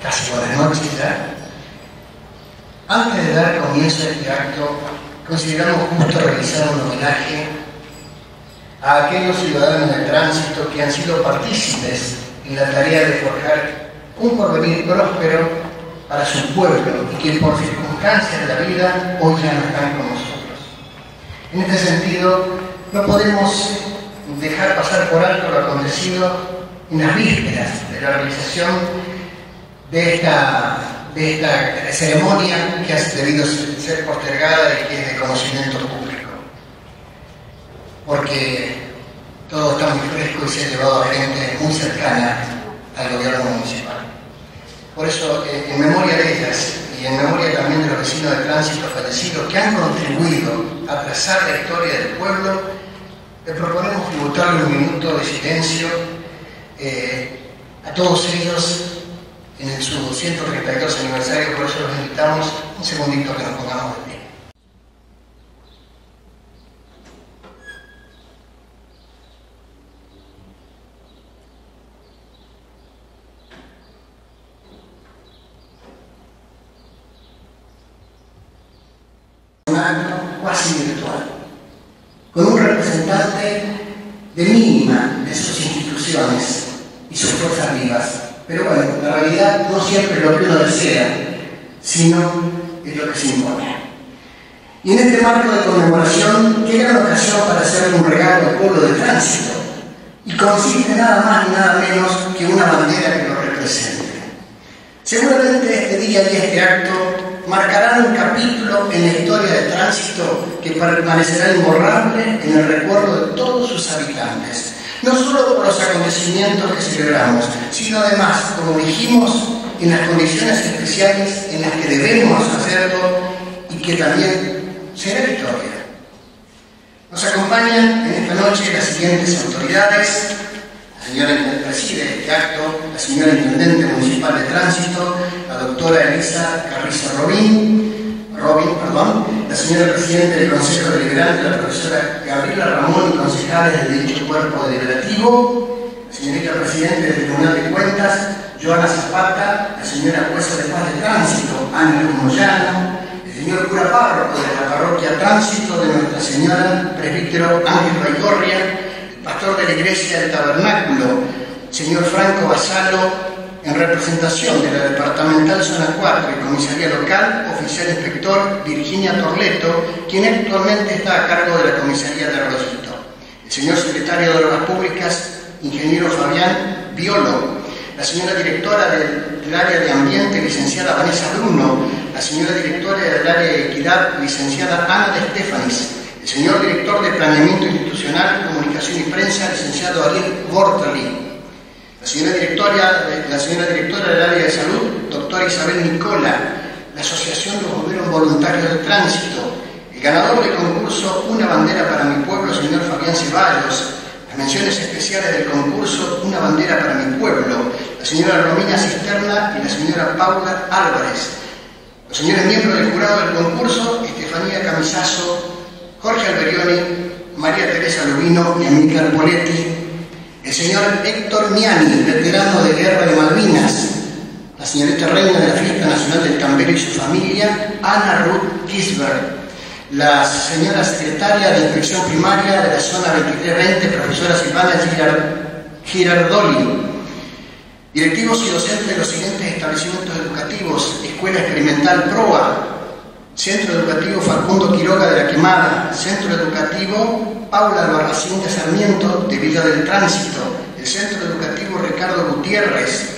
Casi buenas noches ya. Antes de dar comienzo a este acto, consideramos justo realizar un homenaje a aquellos ciudadanos del tránsito que han sido partícipes en la tarea de forjar un porvenir próspero para su pueblo y que por circunstancias de la vida hoy ya no están con nosotros. En este sentido, no podemos dejar pasar por alto lo acontecido en las vísperas de la realización de esta ceremonia que ha debido ser postergada y que es de conocimiento público, porque todo está muy fresco y se ha llevado a gente muy cercana al gobierno municipal. Por eso, en memoria de ellas y en memoria también de los vecinos de tránsito fallecidos que han contribuido a trazar la historia del pueblo, le proponemos tributarle un minuto de silencio a todos ellos en su 132 aniversario. Por eso los invitamos un segundito que nos pongamos de pie. Un acto cuasi virtual, con un representante de mínima de sus instituciones y sus fuerzas vivas. Pero bueno, la realidad no siempre es lo que uno desea, sino es lo que se impone. Y en este marco de conmemoración, qué gran ocasión para hacerle un regalo al pueblo de tránsito, y consiste nada más ni nada menos que una bandera que lo represente. Seguramente este día y este acto marcarán un capítulo en la historia del tránsito que permanecerá imborrable en el recuerdo de todos sus habitantes. No solo por los acontecimientos que celebramos, sino además, como dijimos, en las condiciones especiales en las que debemos hacerlo y que también será historia. Nos acompañan en esta noche las siguientes autoridades: la señora que preside este acto, la señora Intendente Municipal de Tránsito, la doctora Elisa Carrizo Robin, la señora Presidenta del Consejo Deliberante, la profesora Gabriela Ramón y concejales de dicho cuerpo deliberativo, la señorita Presidenta del Tribunal de Cuentas, Joana Zapata, la señora Jueza de Paz de Tránsito, Ana Luz Moyano, el señor cura párroco de la parroquia Tránsito de Nuestra Señora, presbítero Ángel Baigorria, el pastor de la Iglesia del Tabernáculo, señor Franco Basalo, en representación de la Departamental Zona 4 y Comisaría Local, oficial inspector Virginia Torleto, quien actualmente está a cargo de la Comisaría de Arroyito. El señor Secretario de Obras Públicas, ingeniero Fabián Violo, la señora Directora del Área de Ambiente, licenciada Vanessa Bruno, la señora Directora del Área de Equidad, licenciada Ana de Estefanis, el señor Director de Planeamiento Institucional, Comunicación y Prensa, licenciado Ariel Bortoli, la señora directora del área de salud, doctora Isabel Nicola, la Asociación de Bomberos Voluntarios de Tránsito, el ganador del concurso Una Bandera para mi Pueblo, señor Fabián Ceballos, las menciones especiales del concurso Una Bandera para mi Pueblo, la señora Romina Cisterna y la señora Paula Álvarez, los señores miembros del jurado del concurso, Estefanía Camisazo, Jorge Alberioni, María Teresa Lubino y Amílcar Poletti, el señor Héctor Miani, veterano de Guerra de Malvinas, la señorita reina de la Fiesta Nacional del Tambero y su familia, Ana Ruth Gisbert, la señora secretaria de Inspección Primaria de la Zona 2320, profesora Silvana Girardoli, directivos y docentes de los siguientes establecimientos educativos: Escuela Experimental Proa, Centro Educativo Facundo Quiroga de la Quemada, Centro Educativo Paula Albarracín de Sarmiento de Villa del Tránsito, el Centro Educativo Ricardo Gutiérrez.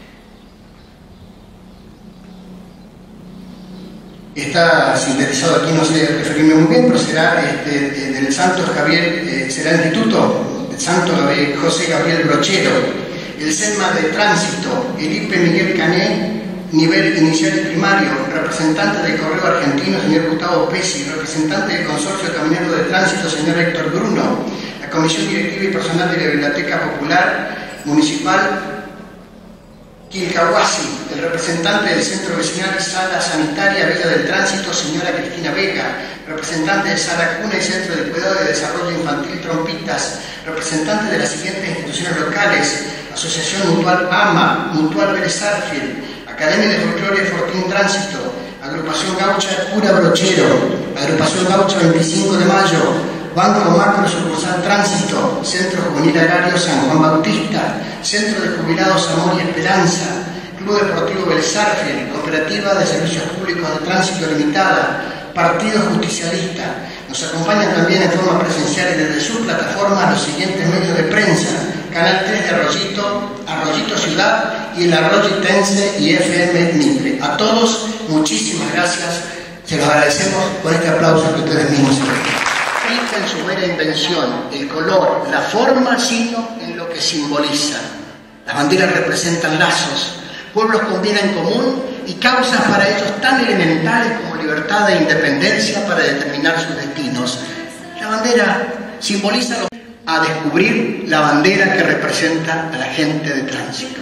Está sintetizado aquí, no sé referirme muy bien, pero será del Santos Gabriel, será el Instituto del Santo José Gabriel Brochero, el SEMA de Tránsito, el IPE Miguel Cané, nivel inicial y primario, representante del Correo Argentino, señor Gustavo Pesi, representante del Consorcio Caminero de Tránsito, señor Héctor Bruno, la Comisión Directiva y Personal de la Biblioteca Popular Municipal Quilcahuasi, el representante del Centro Vecinal y Sala Sanitaria Villa del Tránsito, señora Cristina Vega, representante de Sala Cuna y Centro de Cuidado y Desarrollo Infantil Trompitas, representante de las siguientes instituciones locales: Asociación Mutual AMA, Mutual Vélez Arfield, Academia de Folclore Fortín Tránsito, Agrupación Gaucha Cura Brochero, Agrupación Gaucha 25 de Mayo, Banco Macro Sucursal Tránsito, Centro Juvenil Agrario San Juan Bautista, Centro de Jubilados Amor y Esperanza, Club Deportivo Belzarfield, Cooperativa de Servicios Públicos de Tránsito Limitada, Partido Justicialista. Nos acompañan también en forma presencial y desde sus plataformas los siguientes medios de prensa: Canal 3 de Arroyito Ciudad y el Arroyitense y FM Mitre. A todos, muchísimas gracias. Se los agradecemos con este aplauso que ustedes mismos se rica en su mera invención, el color, la forma, sino en lo que simboliza. Las banderas representan lazos, pueblos con vida en común y causas para ellos tan elementales como libertad e independencia para determinar sus destinos. La bandera simboliza a descubrir la bandera que representa a la gente de tránsito.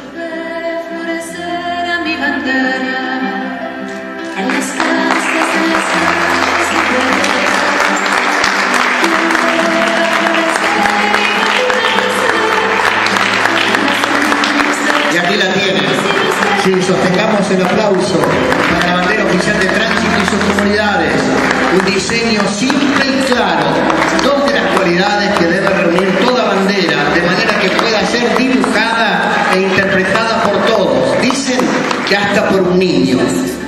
Y aquí la tienen. Sí, sostengamos el aplauso para la bandera oficial de tránsito y sus comunidades. Un diseño simple y claro, dos de las cualidades que debe reunir toda bandera, de manera que pueda ser dibujada e interpretada por todos. Dicen que hasta por un niño.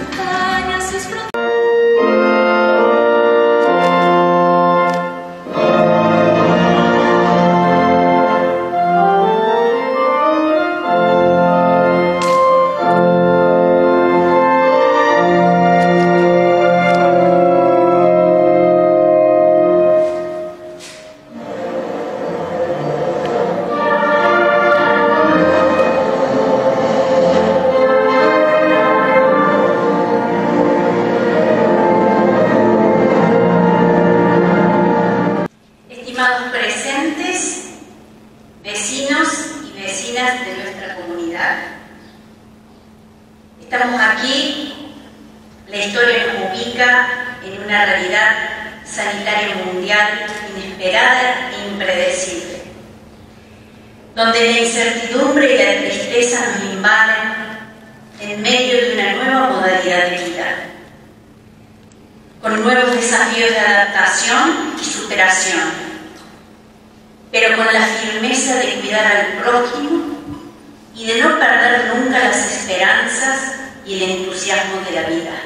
Estamos aquí, la historia nos ubica en una realidad sanitaria mundial inesperada e impredecible, donde la incertidumbre y la tristeza nos invaden en medio de una nueva modalidad de vida, con nuevos desafíos de adaptación y superación, pero con la firmeza de cuidar al prójimo y de no perder nunca las esperanzas y el entusiasmo de la vida.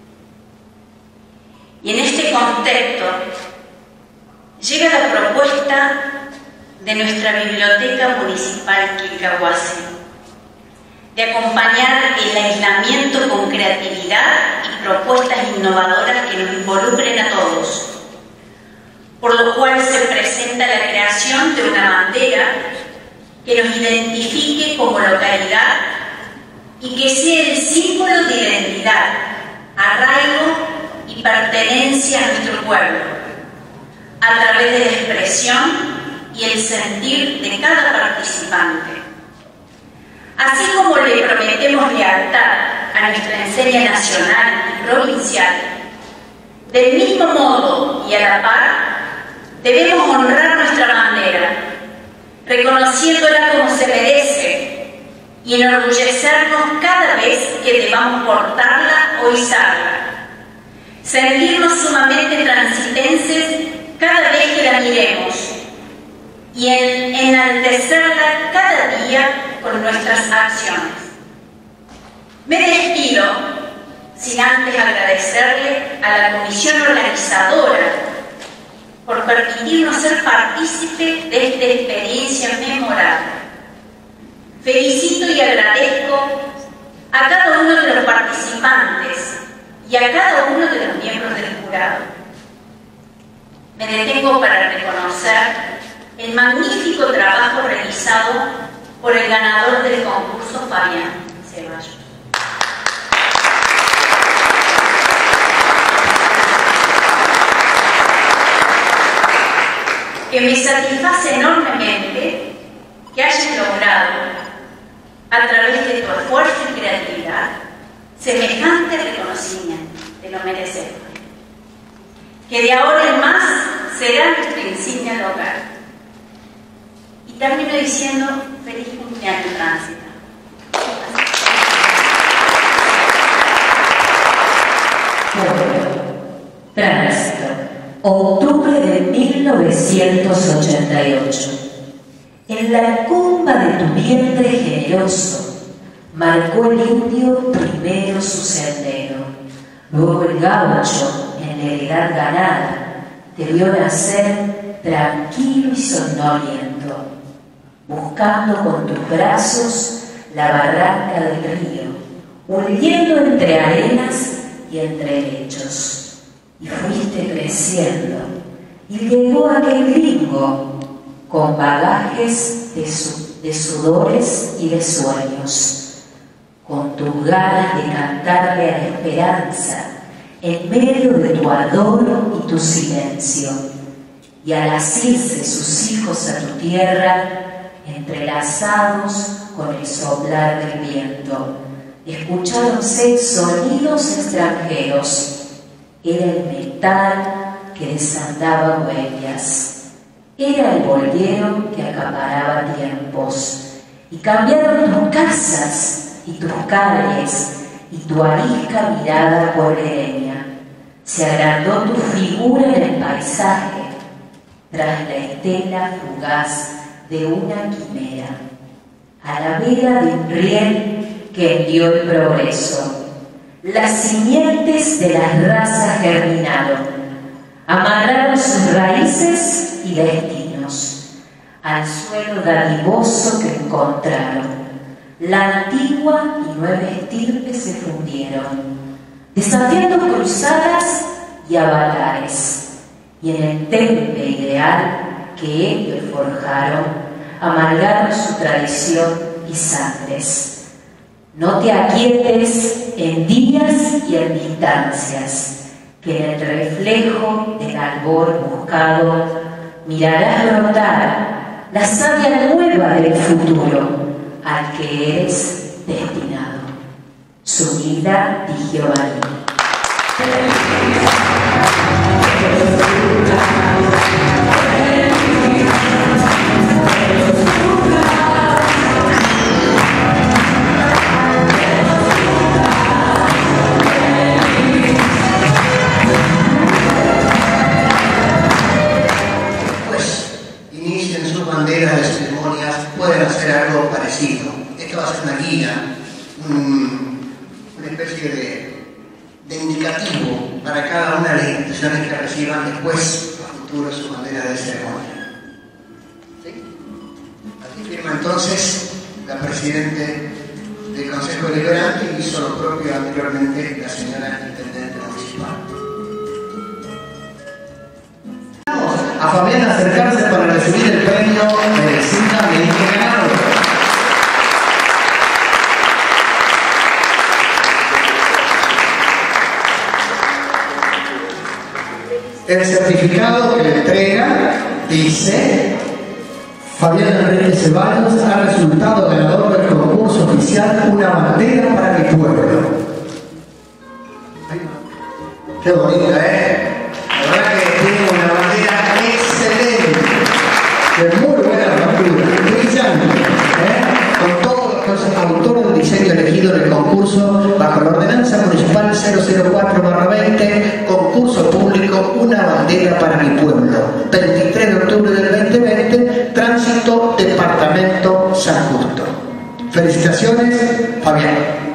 Y en este contexto llega la propuesta de nuestra Biblioteca Municipal Quilcahuasi de acompañar el aislamiento con creatividad y propuestas innovadoras que nos involucren a todos, por lo cual se presenta la creación de una bandera que nos identifique como localidad y que sea el símbolo de identidad, arraigo y pertenencia a nuestro pueblo, a través de la expresión y el sentir de cada participante. Así como le prometemos lealtad a nuestra enseña nacional y provincial, del mismo modo y a la par, debemos honrar nuestra bandera, reconociéndola como se merece y enorgullecernos cada vez que debamos portarla o izarla, sentirnos sumamente transitenses cada vez que la miremos y enaltecerla cada día con nuestras acciones. Me despido sin antes agradecerle a la comisión organizadora por permitirnos ser partícipes de esta experiencia memorable. Felicito y agradezco a cada uno de los participantes y a cada uno de los miembros del jurado. Me detengo para reconocer el magnífico trabajo realizado por el ganador del concurso, Fabián Ceballos. Que me satisface enormemente que hayas logrado, a través de tu esfuerzo y creatividad, semejante reconocimiento. Te lo mereces. Que de ahora en más será nuestra insignia al hogar. Y termino diciendo feliz cumpleaños, Tránsito. Tránsito, octubre de 1988. En la cumba de tu vientre generoso, marcó el indio primero su sendero. Luego el gaucho, en la heredad ganada, te vio nacer tranquilo y somnoliento, buscando con tus brazos la barranca del río, huyendo entre arenas y entre lechos. Y fuiste creciendo, y llegó aquel gringo con bagajes de sudores y de sueños, con tus ganas de cantarle a la esperanza en medio de tu ardor y tu silencio, y al asirse sus hijos a tu tierra, entrelazados con el soplar del viento, escucháronse sonidos extranjeros. Era el metal que desandaba huellas, era el bolero que acaparaba tiempos, y cambiaron tus casas y tus calles y tu arisca mirada pueblerina. Se agrandó tu figura en el paisaje, tras la estela fugaz de una quimera, a la vera de un riel que envió el progreso. Las simientes de las razas germinaron, amarraron sus raíces y destinos al suelo dadivoso que encontraron. La antigua y nueva estirpe se fundieron, desafiando cruzadas y avatares, y en el temple ideal que ellos forjaron, amalgaron su tradición y sangres. No te aquietes en días y en distancias, que en el reflejo del albor buscado mirarás brotar la savia nueva del futuro al que eres destinado. Zúñiga Di Giovanni. De ceremonias pueden hacer algo parecido. Esto va a ser una guía, una especie de indicativo para cada una de las instituciones que reciban después a futuro su bandera de ceremonia. ¿Sí? Aquí firma entonces la presidente del Consejo Deliberante y hizo lo propio anteriormente la señora Intendente Municipal. A Fabián acercarse para recibir el premio merecidamente ganado. El certificado que le entrega dice: Fabián Enrique Ceballos ha resultado ganador del concurso oficial Una bandera para mi pueblo. Qué bonita, ¿eh? La verdad que tiene una bandera excelente, de muy buena factura, brillante, con todos los autores del diseño elegido en el concurso bajo la ordenanza municipal 004/20, concurso público Una bandera para mi pueblo, 23 de octubre del 2020, tránsito, departamento San Justo. Felicitaciones, Fabián.